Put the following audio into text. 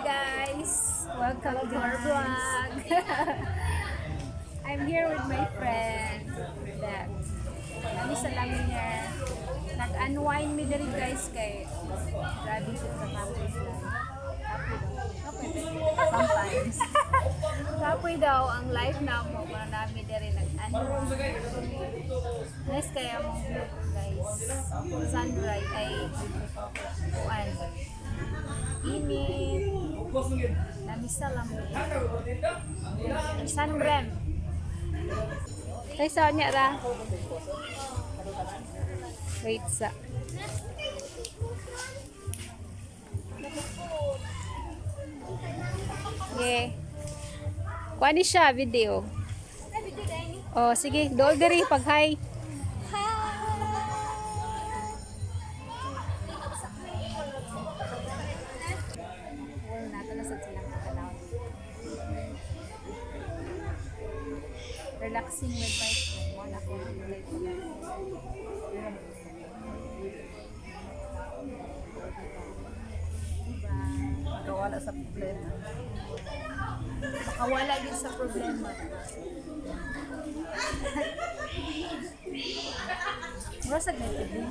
guys! Welcome to our vlog! I'm here with my friend that kami sa lamin niya nag-unwind me diri guys kay grabe siya sa campus lang. Sometimes. Kapoy daw ang life na mo para namin diri nag-unwind. Nice kaya mong view guys. Sunrise ay kuan. Init. Namisa lang mo. Sunbrem. Kay saan niya ra? Wait sa. Yeah. Kuha ni siya video. Oh, sige. Dool diri pag hi. Relaxing with my friend. Wala ko like diba? Makawala sa problema. Makawala din sa problema. Mura sa ganito din.